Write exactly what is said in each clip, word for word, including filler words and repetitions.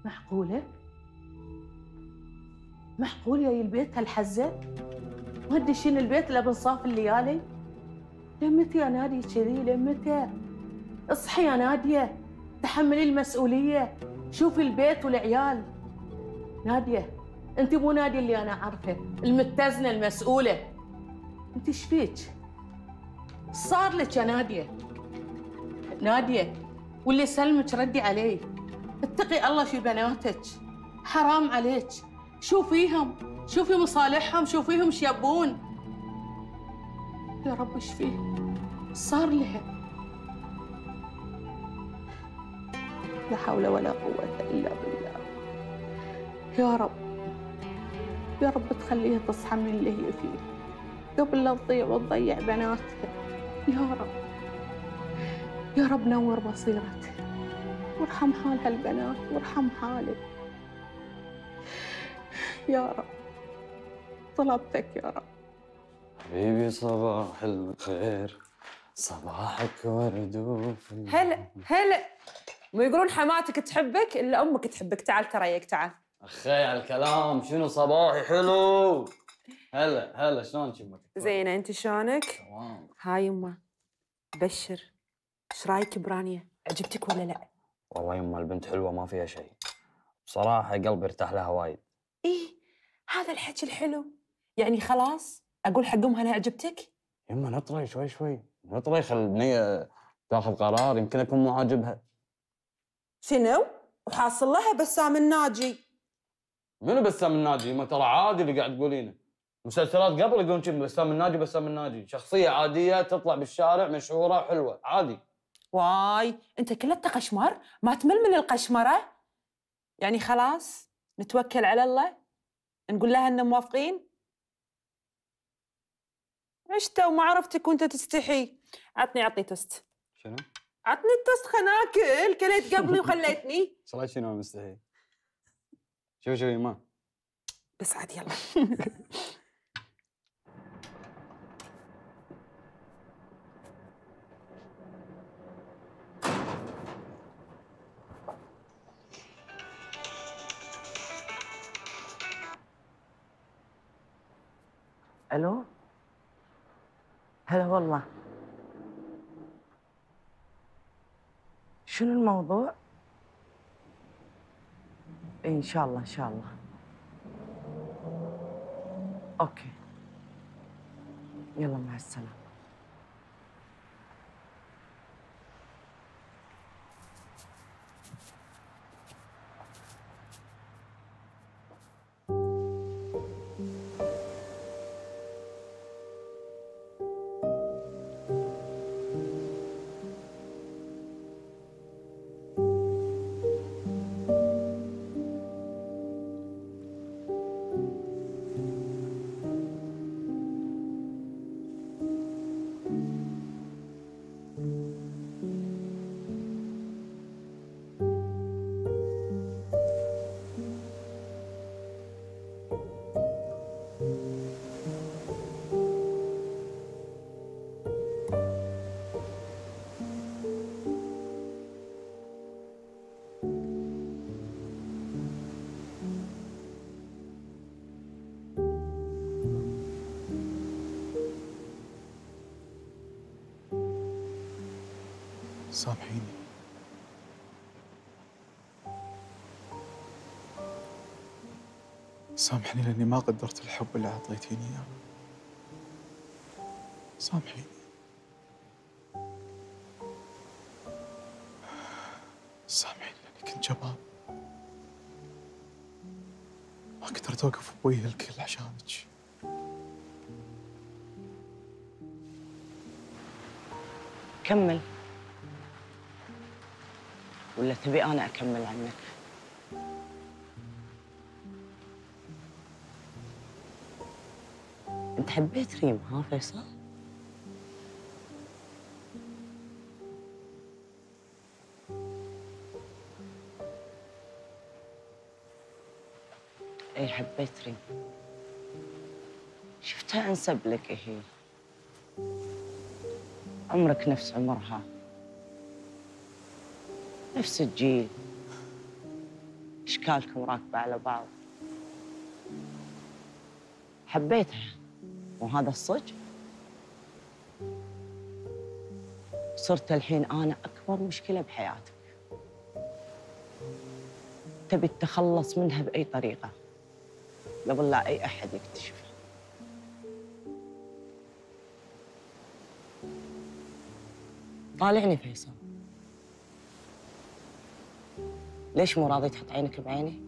معقولة؟ معقول يا البيت هالحزة؟ ما تدشين البيت الا بنصاف الليالي؟ لمتى يا نادية كذي؟ لمتى؟ اصحي يا نادية، تحملي المسؤولية، شوفي البيت والعيال. نادية، انت مو نادية اللي انا عارفة، المتزنة المسؤولة. انت ايش فيك؟ صار لك يا نادية؟ نادية، واللي سلمك ردي عليه. اتقي الله في بناتك، حرام عليك. شوفيهم، شوفي مصالحهم، شوفيهم ايش يبون. يا رب ايش فيه؟ صار لها. لا حول ولا قوة إلا بالله. يا رب، يا رب تخليها تصحى من اللي هي فيه قبل لا تضيع وتضيع بناتها. يا رب، يا رب نور بصيرتها وارحم حال هالبنات وارحم حالك. يا رب طلبتك يا رب. حبيبي صباح الخير، صباحك ورد وفل. هلا هلا، مو يقولون حماتك تحبك الا امك تحبك. تعال تريك، تعال. اخي على الكلام، شنو صباحي حلو. هلا هلا، شلون شمك؟ زينه، انت شلونك؟ تمام. هاي يمه، بشر، ايش رايك برانيا؟ عجبتك ولا لا؟ والله يما البنت حلوه ما فيها شيء، بصراحه قلبي ارتاح لها وايد. ايه هذا الحكي الحلو، يعني خلاص اقول حق امها انا عجبتك؟ يما نطري شوي شوي، نطري، خل البنيه تاخذ قرار، يمكن اكون مو عاجبها. شنو؟ وحاصل لها بسام الناجي؟ منو بسام الناجي؟ ما ترى عادي اللي قاعد تقولينه. مسلسلات قبل يقولون شي بسام الناجي، بسام الناجي شخصيه عاديه تطلع بالشارع مشهوره حلوه عادي. واي انت كله قشمر، ما تمل من القشمره؟ يعني خلاص نتوكل على الله، نقول لها ان موافقين. عشت وما عرفتك وانت تستحي. عطني عطني توست. شنو؟ عطني التوست خلنا ناكل، كليت قبلي وخليتني. صلاة شنو مستحي؟ شوف شوف يما، بس عاد يلا. الو، هلا والله. شنو الموضوع؟ إيه ان شاء الله ان شاء الله. اوكي، يلا مع السلامه. سامحيني. سامحني لأني ما قدرت الحب اللي أعطيتيني إياه. سامحيني. سامحيني لأني كنت جبان، ما قدرت أوقف بوجه الكل عشانك. كمل، ولا تبي أنا أكمل عنك؟ أنت حبيت ريم ها فيصل؟ إي حبيت ريم، شفتها أنسب لك هي، عمرك نفس عمرها، نفس الجيل، اشكالكم راكبه على بعض. حبيتها وهذا الصج. صرت الحين انا اكبر مشكله بحياتك، تبي تتخلص منها باي طريقه قبل لا اي احد يكتشفها. طالعني فيصل، ليش مو راضي تحط عينك بعيني؟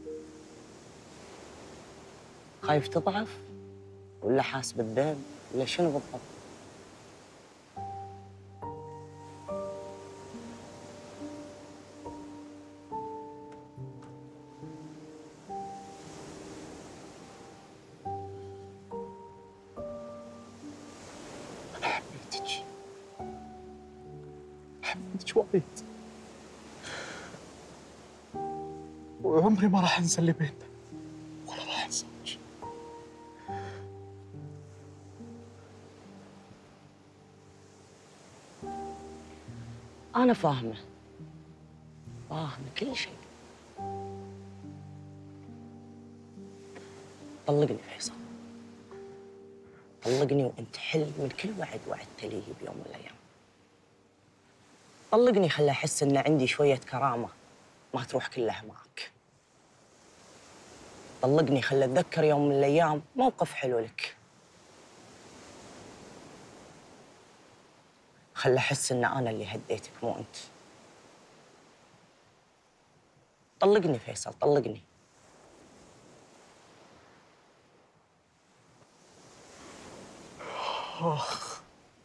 خايف تضعف ولا حاس بالذنب ولا شنو بالضبط؟ أنا حبيتك، حبيتك وايد، وعمري ما راح أنسى اللي بيننا ولا راح أنساك. أنا فاهمة، فاهمة كل شيء. طلقني فيصل، طلقني وأنت حل من كل وعد وعدت لي بيوم من الأيام. طلقني خلي أحس إن عندي شوية كرامة ما تروح كلها معك. طلقني خلي أتذكر يوم من الأيام موقف حلو لك. خلي أحس إن أنا اللي هديتك مو أنت. طلقني فيصل، طلقني. آخ،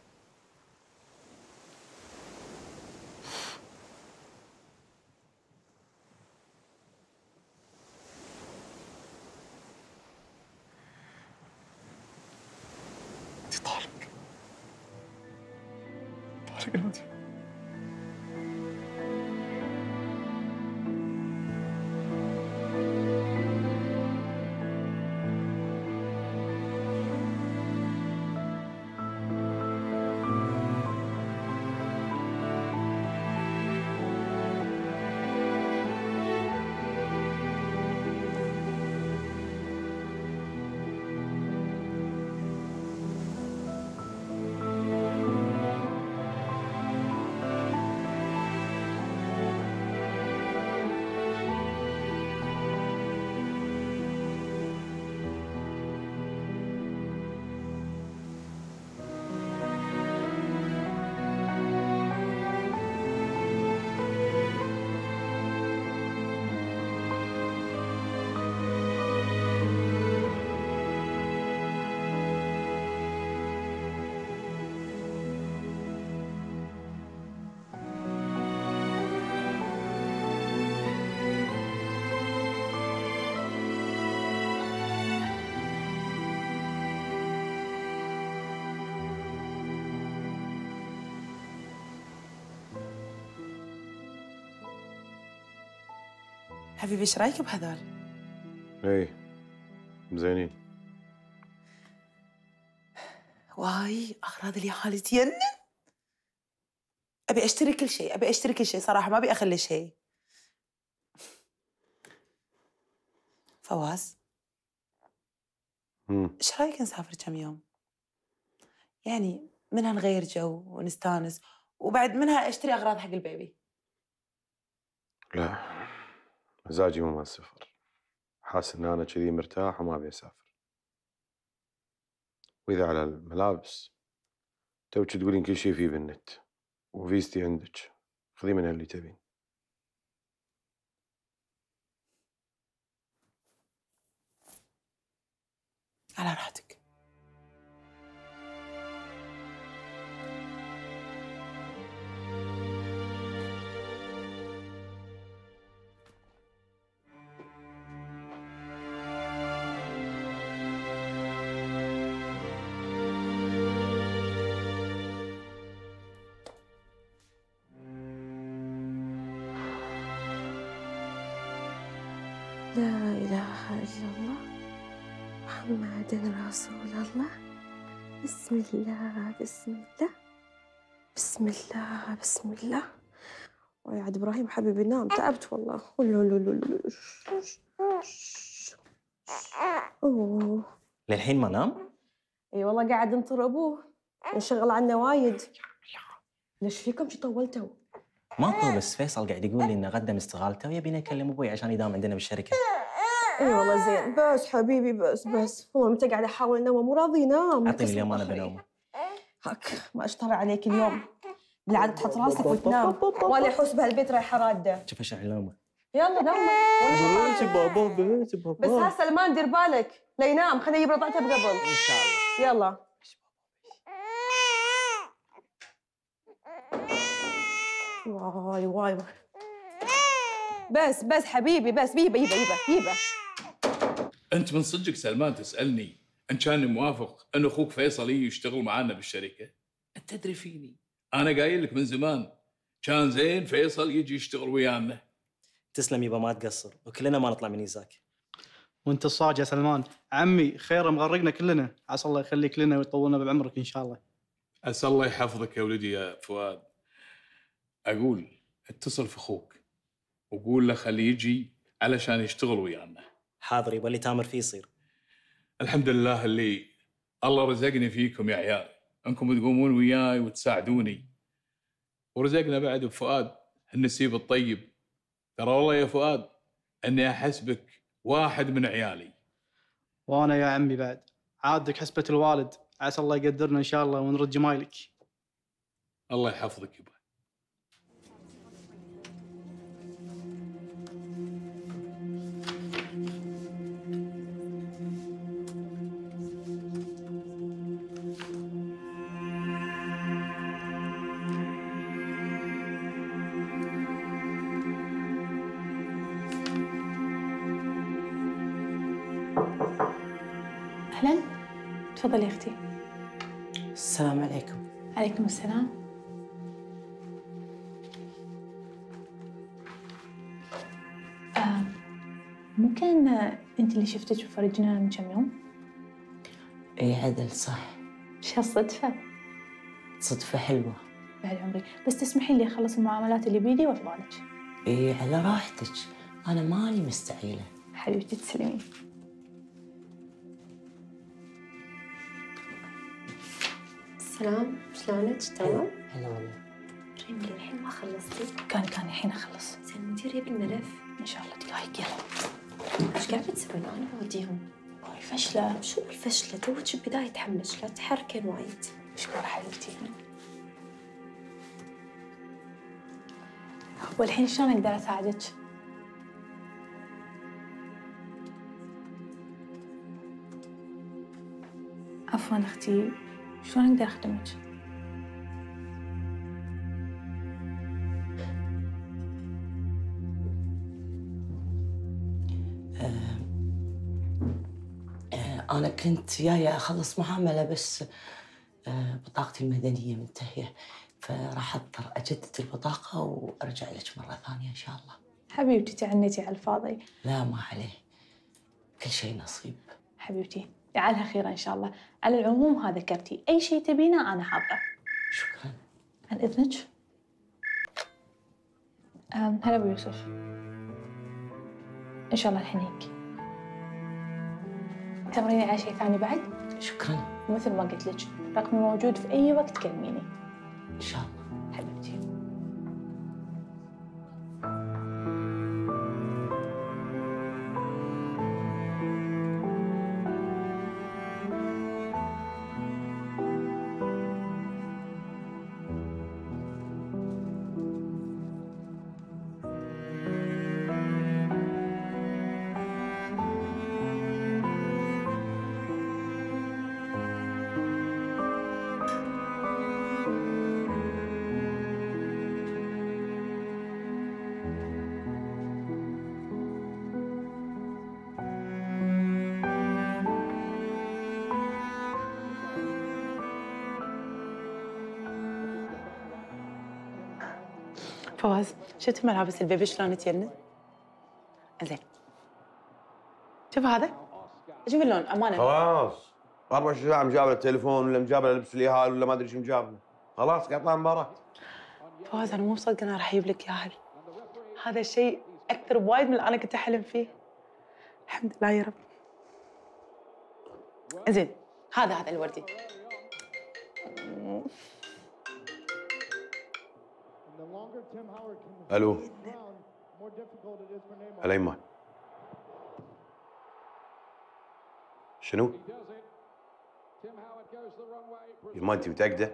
أنت طالق، طالق نادي. حبيبي ايش رايك بهذول؟ إيه، زينين. واي اغراض اليهال تجنن. ابي اشتري كل شيء، ابي اشتري كل شيء صراحه، ما ابي اخلي شيء. فواز، امم ايش رايك نسافر كم يوم؟ يعني منها نغير جو ونستانس، وبعد منها اشتري اغراض حق البيبي. لا، مزاجي مو مال السفر. حاسس ان انا كذي مرتاح وما ابي اسافر. واذا على الملابس، توك تقولين كل شيء فيه بالنت، وفيزتي عندك، خذي منها اللي تبين. على راحتك. لا إله إلا الله محمد رسول الله. بسم الله بسم الله بسم الله بسم الله. يا عاد ابراهيم حبيبي نام، تعبت والله. اوه للحين ما نام؟ اي والله قاعد ينطر ابوه، انشغل عنه وايد. ليش فيكم شو طولتوا؟ ماكو، بس فيصل قاعد يقول لي انه قدم استقالته ويبينا نكلم ابوي عشان يداوم عندنا بالشركه. اي والله زين، بس حبيبي بس بس والله متى قاعد احاول انام مو راضي ينام. اعطيني اليوم انا بنومه. هاك ما اشترى عليك اليوم، بالعاده تحط راسك وتنام، ولا يحوس بهالبيت رايحه راده. شوف ايش علامه. يلا نام. بس بابا بس بابا. بس ها سلمان دير بالك لا ينام، خليه يجيب رضعته بقبل. ان شاء الله. يلا. واي واي بس بس حبيبي بس يبا يبا يبا يبا. انت من صدقك سلمان تسالني ان كان موافق ان اخوك فيصل يجي يشتغل معانا بالشركه؟ انت تدري فيني، انا قايل لك من زمان كان زين فيصل يجي يشتغل ويانا. تسلم يبا ما تقصر، وكلنا ما نطلع من يزاك. وانت الصاج يا سلمان، عمي خير مغرقنا كلنا، عسى الله يخليك لنا ويطولنا بعمرك ان شاء الله. عسى الله يحفظك يا ولدي يا فؤاد. اقول اتصل في اخوك وقول له خليه يجي علشان يشتغل ويانا. حاضر يبا، اللي تامر فيه يصير. الحمد لله اللي الله رزقني فيكم يا عيال، انكم تقومون وياي وتساعدوني، ورزقنا بعد بفؤاد النسيب الطيب. ترى والله يا فؤاد اني احسبك واحد من عيالي. وانا يا عمي بعد عادك حسبة الوالد، عسى الله يقدرنا ان شاء الله ونرد جمايلك. الله يحفظك يبا. أهلاً، تفضلي يا أختي. السلام عليكم. عليكم السلام. آه، ممكن أنت اللي شفتك وفرجنا من كم يوم؟ اي عدل صح. شو الصدفة؟ صدفة حلوة. بعد عمري، بس تسمحين لي أخلص المعاملات اللي بيدي وأطلعلك. اي على راحتك، أنا مالي مستعيلة. حبيبتي تسلمين. سلام، شلونك؟ تمام؟ هلا والله. ريم للحين ما خلصتي؟ كان كان الحين أخلص. زين المدير يبي الملف. إن شاء الله دقايق يلا. ايش قاعدة تسوين؟ أنا بوديهم. باي فشلة. شو الفشلة؟ توك بداية حملك، لا تحركين وايد. مشكورة حبيبتي. والحين شلون أقدر أساعدك؟ عفواً أختي، شلون أقدر أخدمك؟ آه آه أنا كنت جاية أخلص معاملة، بس آه بطاقتي المدنية منتهية، فراح أضطر أجدد البطاقة وأرجع لك مرة ثانية إن شاء الله. حبيبتي تعنتي على الفاضي. لا ما عليه، كل شيء نصيب. حبيبتي يعالها خير إن شاء الله. على العموم هذا كرتي، أي شيء تبينه أنا حاضرة. شكراً. عن إذنك. أم، هلا أبو يوسف. إن شاء الله الحين هيك. تمريني على شيء ثاني بعد؟ شكراً. مثل ما قلت لك، رقمي موجود في أي وقت كلميني. إن شاء الله. حبيبتي. فواز، شفت ملابس البيبي شلون تجنن؟ زين. شوف هذا، شوف اللون امانه. خلاص أربعة وعشرين ساعة مجابله التليفون ولا مجابله لبس اليهال ولا ما ادري شو مجابله، خلاص قطع مباراة. فواز انا مو مصدقه انا راح اجيب لك اياها. هذا الشيء اكثر بوايد من اللي انا كنت احلم فيه. الحمد لله يا رب. زين هذا هذا الوردي. الو الأيمان، شنو؟ يما انت متأكدة؟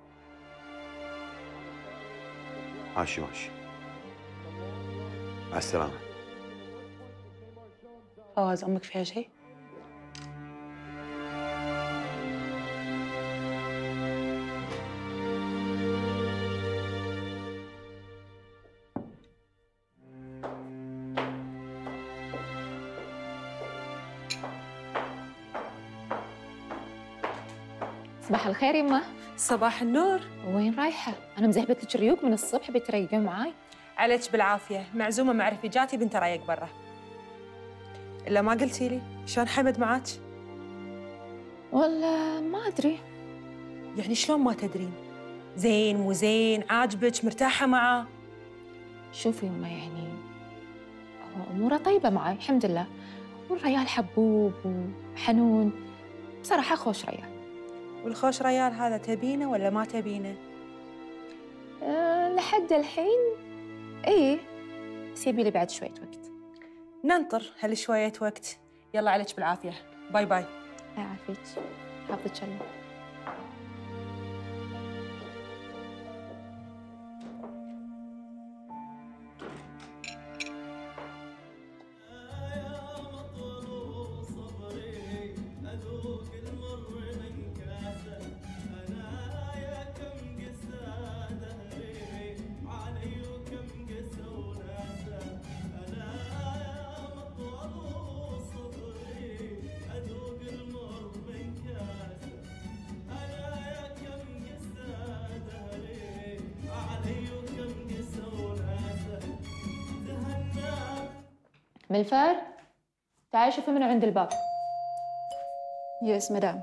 ماشي ماشي، مع السلامة. فواز امك فيها شيء؟ صباح الخير يمه. صباح النور. وين رايحة؟ أنا مزهبت لك ريوق من الصبح بتريقين معاي. عليك بالعافية، معزومة مع رفيجاتي بنت رايق برا. إلا ما قلتي لي، شلون حمد معاك؟ والله ما أدري. يعني شلون ما تدرين؟ زين مو زين، عاجبك، مرتاحة معاه؟ شوفي يمه يعني هو أموره طيبة معاي الحمد لله، والريال حبوب وحنون، بصراحة خوش ريال. والخوش ريال هذا تبينه ولا ما تبينه؟ أه لحد الحين إيه، بس يبي لي بعد شوية وقت. ننطر هالشوية وقت. يلا عليك بالعافية، باي باي. الله يعافيك، حافظك الله. ملفر تعالي شوفي من عند الباب. يس مدام.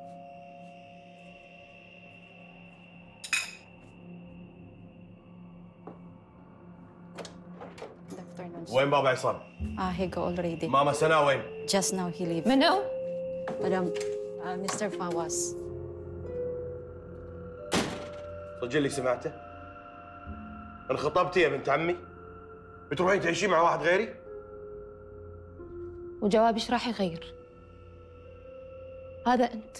وين بابا عصام؟ Ah, he go already. ماما سناء وين؟ Just now he leave. منو؟ مدام uh, مستر فواز. صدق اللي سمعته؟ انخطبتي يا بنت عمي؟ بتروحين تعيشين مع واحد غيري؟ وجوابي ايش راح يغير؟ هذا أنت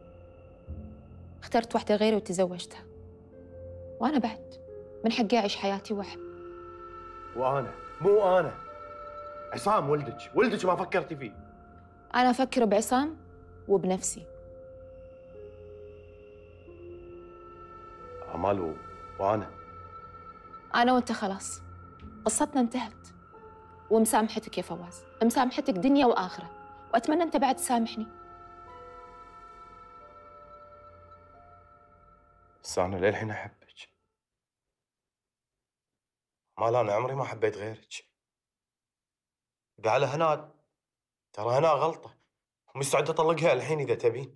اخترت واحدة غيري وتزوجتها، وأنا بعد من حقي أعيش حياتي وأحب. وأنا مو أنا عصام ولدك، ولدك ما فكرتي فيه. أنا أفكر بعصام وبنفسي. أمال و... وأنا أنا وأنت خلاص قصتنا انتهت، ومسامحتك يا فواز، مسامحتك دنيا وآخرة، وأتمنى أنت بعد تسامحني. بس أنا للحين أحبك. مال أنا عمري ما حبيت غيرك. إذا على هناء، ترى هناء غلطة، ومستعد أطلقها الحين إذا تبين.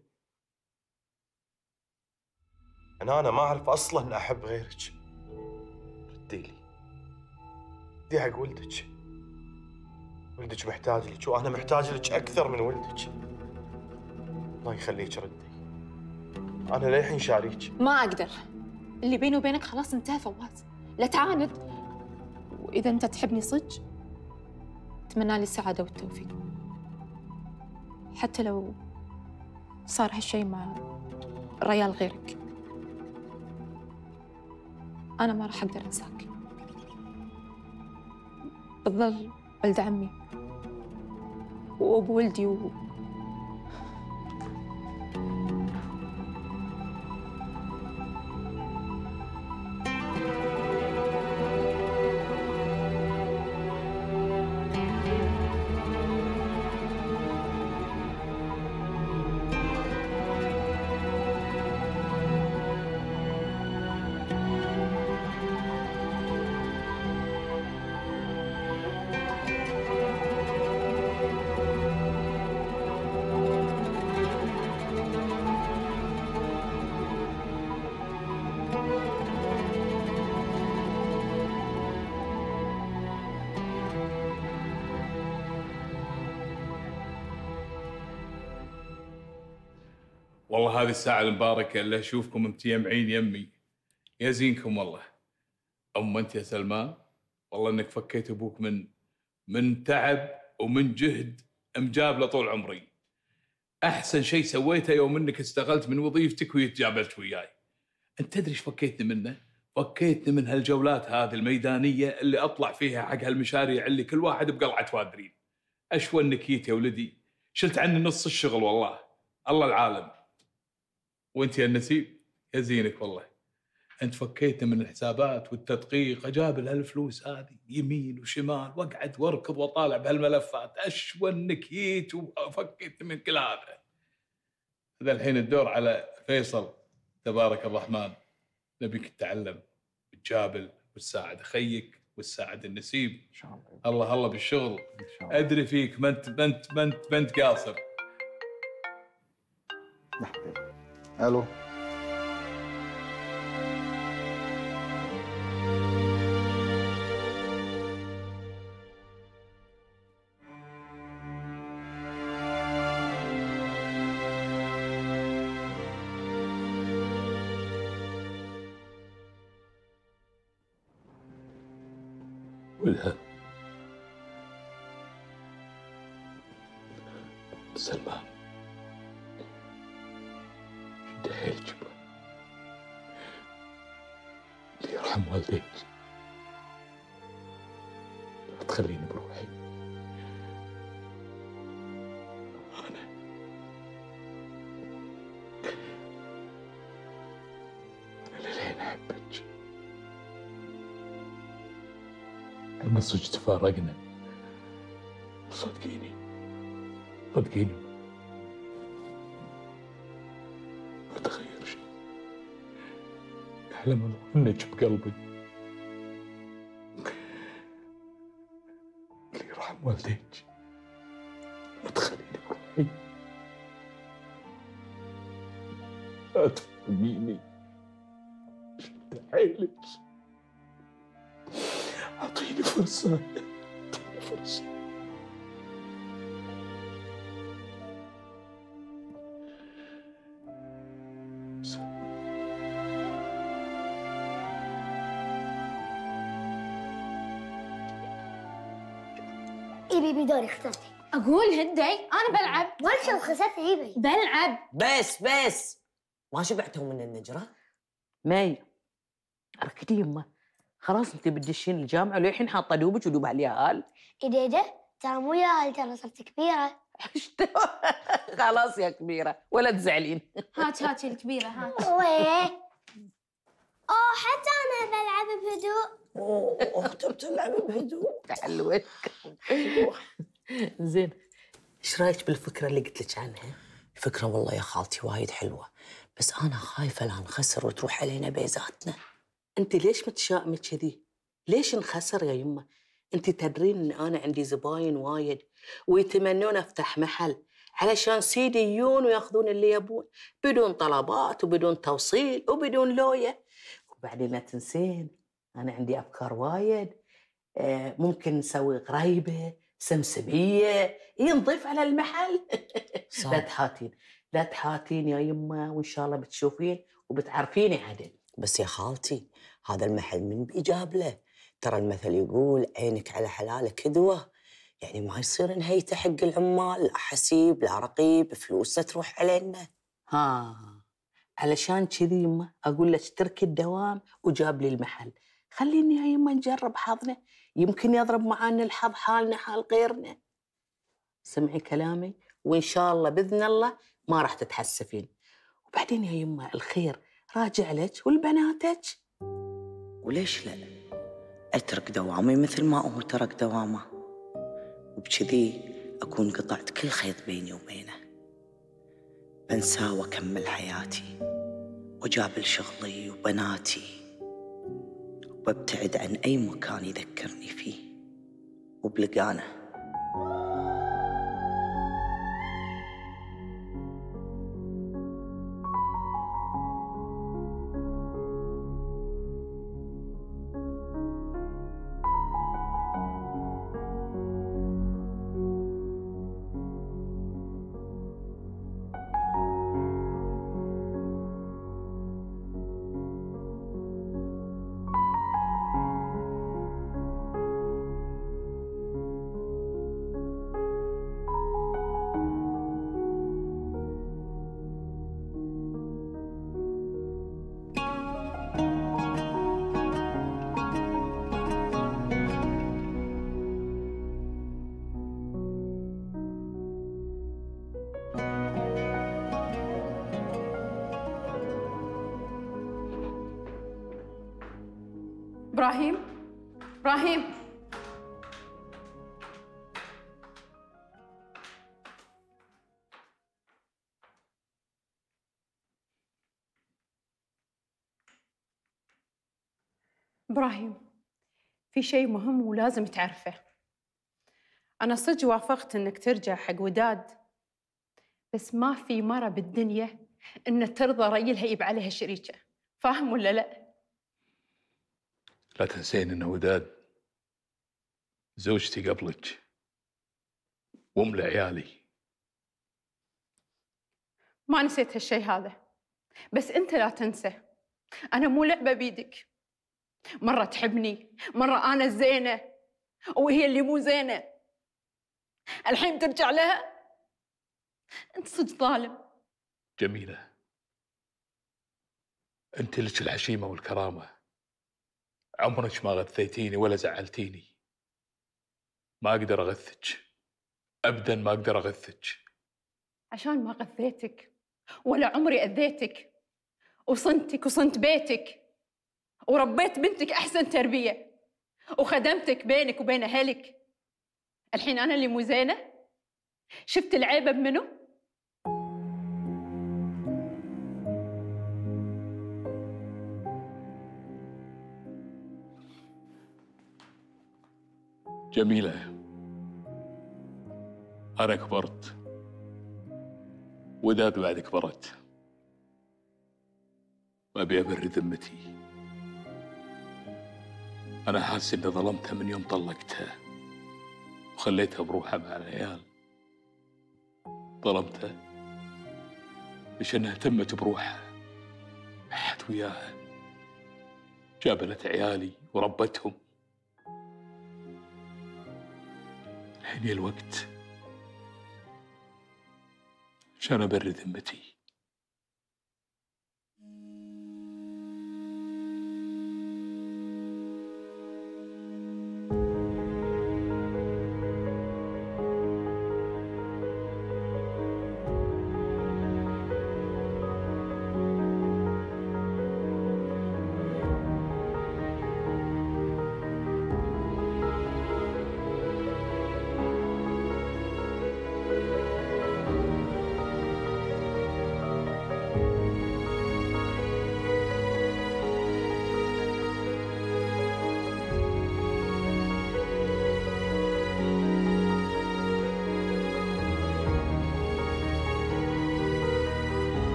أنا أنا ما أعرف أصلاً أحب غيرك. ردي لي، دي حق ولدك. ولدك محتاج لك، وأنا محتاج لك أكثر من ولدك. الله يخليك ردي، أنا للحين شاريك. ما أقدر، اللي بيني وبينك خلاص انتهى فواز، لا تعاند. وإذا أنت تحبني صدق أتمنى لي السعادة والتوفيق، حتى لو صار هالشيء مع ريال غيرك. أنا ما راح أقدر أنساك، بتظل ولد عمي وأبو ولدي و... والله هذه الساعة المباركة اللي أشوفكم متجمعين يمي، يا زينكم والله. أما أنت يا سلمان، والله إنك فكيت أبوك من من تعب ومن جهد مجابله طول عمري. أحسن شيء سويته يوم إنك استقلت من وظيفتك ويتجابلت وياي. أنت تدري إيش فكيتني منه؟ فكيتني من هالجولات هذه الميدانية اللي أطلع فيها حق هالمشاريع اللي كل واحد بقلعة وادرين. أشوى إنك جيت يا ولدي، شلت عني نص الشغل والله، الله العالم. وأنت يا النسيب يا زينك والله، أنت فكيتني من الحسابات والتدقيق، أجابل هالفلوس هذه يمين وشمال وأقعد وأركض وأطالع بهالملفات. أشوى إنك جيت وفكيتني من كل هذا. هذا الحين الدور على فيصل تبارك الرحمن، نبيك تتعلم وتجابل وتساعد أخيك وتساعد النسيب إن شاء الله. الله الله بالشغل إن شاء الله. أدري فيك ما أنت ما أنت ما أنت ما أنت قاصر. الو ولها سلمان شد حيل جبا، اللي يرحم والديك لا تخليني بروحي. أنا أنا للحين أحبك. لما صدق تفارقنا، صدقيني صدقيني ما تغير شيء. يعلم الله انك بقلبي. اللي يرحم والديك ما تخليني بروحي. لا تفهميني، شد حيلك، أعطيني فرصة، أعطيني فرصة. إيبي بدوري اخترتي. أقول هدي أنا بلعب. ورشة وخسرت إيبي. بلعب. بس بس ما شبعتوا من النجرة؟ ماي ركدي يمه، خلاص انت بتدشين الجامعه وللحين حاطه دوبك ودوب عليها هال. إيديده ترى مو يا هال، ترى صرت كبيرة. خلاص يا كبيره ولا تزعلين. هات هاتي الكبيرة هات. ويه أوه حتى أنا بلعب بهدوء. اوه اختي بتلعب بهدوء. حلوة. زين، ايش رايك بالفكره اللي قلت لك عنها؟ الفكره والله يا خالتي وايد حلوه، بس انا خايفه لا نخسر وتروح علينا بيزاتنا. انت ليش متشائمه كذي؟ ليش نخسر يا يمه؟ انت تدرين ان انا عندي زباين وايد ويتمنون افتح محل علشان سيدي يجون وياخذون اللي يبون بدون طلبات وبدون توصيل وبدون لويه. وبعدين لا تنسين انا عندي افكار وايد. آه ممكن نسوي غريبه سمسميه نضيف على المحل. لا تحاتين لا تحاتين يا يمه، وان شاء الله بتشوفين وبتعرفيني عدل. بس يا خالتي هذا المحل من بيجاب له؟ ترى المثل يقول عينك على حلالك كذوه، يعني ما يصير نهيته حق العمال، لا حسيب لا رقيب، فلوسه تروح علينا. ها علشان كذي يمه اقول لك تركي الدوام وجاب لي المحل. خليني يا يمه نجرب حظنا، يمكن يضرب معانا الحظ حالنا حال غيرنا. سمعي كلامي وان شاء الله باذن الله ما راح تتحسفين. وبعدين يا يمه الخير راجع لك والبناتك. وليش لا؟ اترك دوامي مثل ما هو ترك دوامه، وبكذي اكون قطعت كل خيط بيني وبينه. بنساه واكمل حياتي وجابل شغلي وبناتي، وببتعد عن اي مكان يذكرني فيه وبلقانه. إبراهيم إبراهيم إبراهيم، في شيء مهم ولازم تعرفه. أنا صدق وافقت إنك ترجع حق وداد، بس ما في مرة بالدنيا إن ترضى ريلها يبقى عليها شريكة، فاهم ولا لا؟ لا تنسين إن وداد زوجتي قبلك وأم لعيالي. ما نسيت هالشيء هذا، بس أنت لا تنسى أنا مو لعبة بيدك. مرة تحبني، مرة أنا الزينة وهي اللي مو زينة. الحين ترجع لها؟ أنت صدق ظالم. جميلة، أنت لك الحشيمة والكرامة، عمرك ما غثيتيني ولا زعلتيني. ما أقدر أغثك أبداً، ما أقدر أغثك. عشان ما غثيتك ولا عمري أذيتك، وصنتك وصنت بيتك، وربيت بنتك أحسن تربية، وخدمتك بينك وبين أهلك. الحين أنا اللي مو زينة؟ شفت العيبة بمنو؟ جميلة، أنا كبرت، وداد بعد كبرت، وأبي أبرر ذمتي. أنا حاسس إني ظلمتها من يوم طلقتها وخليتها بروحها مع العيال. ظلمتها لأنها اهتمت بروحها، ما حد وياها، جابلت عيالي وربتهم. الحين الوقت عشان أبرر ذمتي.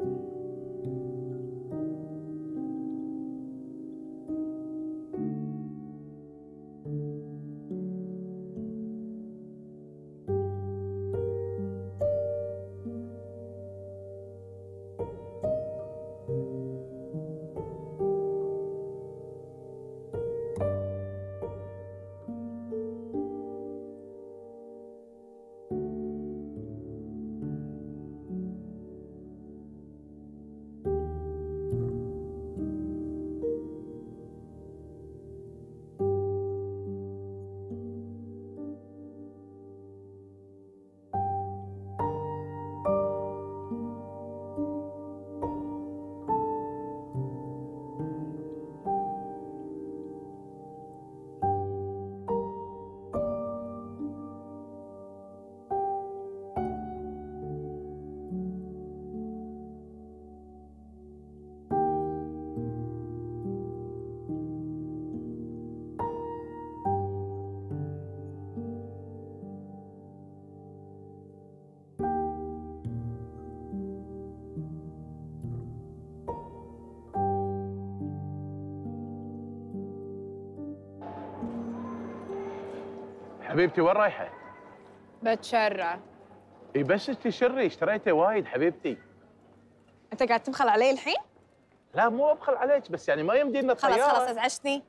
حبيبتي وين رايحة؟ بتشرع. اي بس تشري، اشتريته وايد حبيبتي. انت قاعد تبخل علي الحين؟ لا مو ابخل عليك، بس يعني ما يمدينا الطيارة. خلاص خلاص ازعجتني.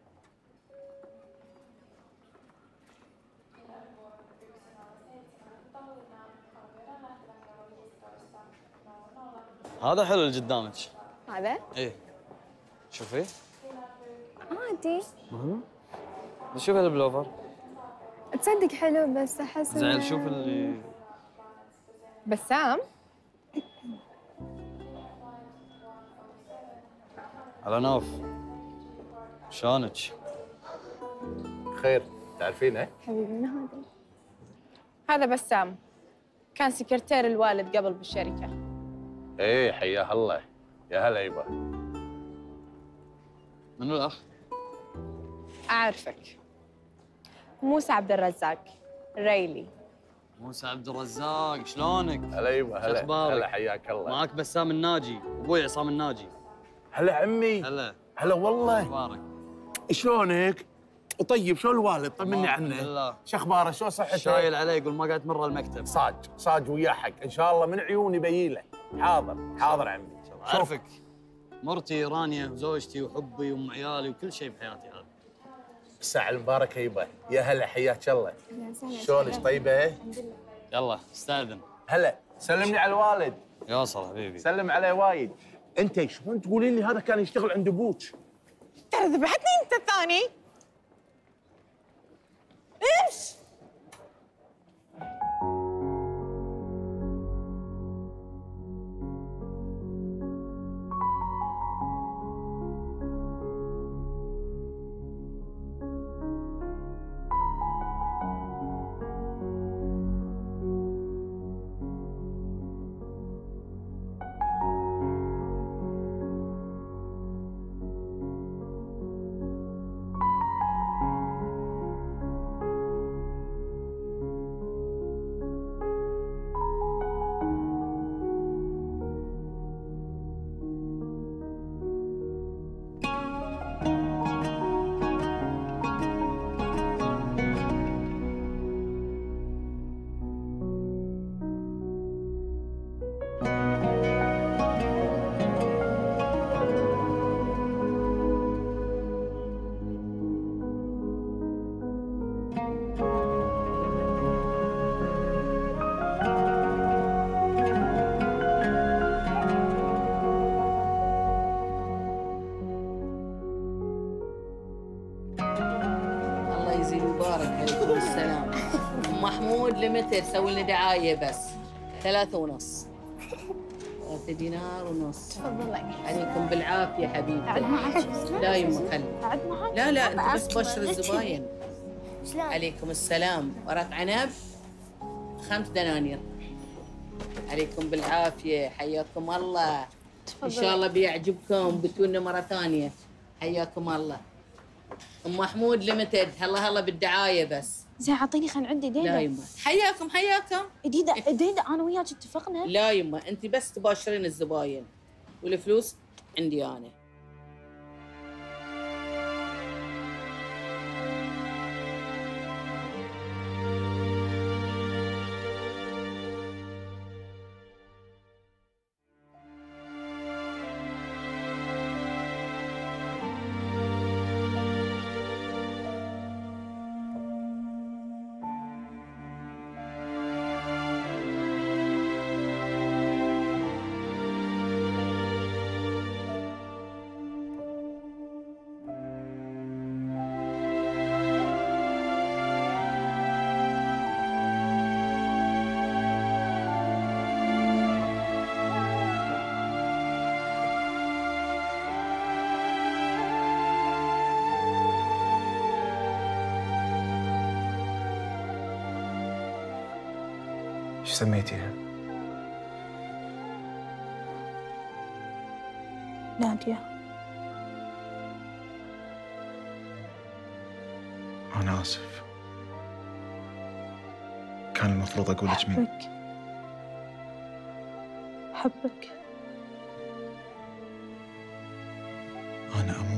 هذا حلو اللي قدامك. هذا؟ ايه شوفي. عادي. اها شوفي البلوفر. تصدق حلو بس احس زين شوف اللي بسام. على نوف. شلونك؟ خير، تعرفينه؟ حبيبي من هذا؟ هذا بسام، كان سكرتير الوالد قبل بالشركة. ايه حياه الله، يا هلا يبا. منو الأخ؟ أعرفك، موسى عبد الرزاق الريلي. موسى عبد الرزاق، شلونك؟ هلا يبا، هلا. أخبارك؟ هلا حياك الله. معك بسام الناجي، أبوي عصام الناجي. هلا عمي. هلا. هلا والله. أخبارك؟ شلونك؟ طيب شو الوالد؟ طمني عنه. الحمد لله. شو اخباره؟ شو صحته؟ شايل عليه، يقول ما قاعد تمر المكتب. صاج صاج وياه حق، ان شاء الله من عيوني بييله. حاضر حاضر عمي. أعرفك، مرتي رانيا وزوجتي وحبي وام عيالي وكل شيء بحياتي هذا. الساعة المباركة يبا، يا هلا حياك الله. شلونك طيبة؟ يلا استأذن. هلا، سلمني على الوالد. يوصل حبيبي. سلم عليه وايد. انت شلون تقولين لي هذا كان يشتغل عند ابوك؟ ترى ذبحتني انت الثاني. ايش؟ محمود لمتى تسوي لنا دعايه بس؟ ثلاثة ونص. ثلاثة دينار ونص. تفضل عليكم بالعافيه حبيبتي. قعد معك. لا يما خلي. قعد معك. لا لا انت بس بشر الزباين. عليكم السلام. ورق عنب خمس دنانير. عليكم بالعافيه، حياكم الله. ان شاء الله بيعجبكم، بتونا مره ثانيه. حياكم الله. ام محمود ليمتد، هلا هلا بالدعايه بس. زين اعطيني خلينا نعد ايدينا. لا يما حياكم حياكم. ايدينا ايدينا انا وياك اتفقنا. لا يما انت بس تباشرين الزباين. والفلوس عندي أنا. ايش سميتيها؟ نادية. أنا آسف. كان المفروض أقول لك مين؟ أحبك. أحبك. أنا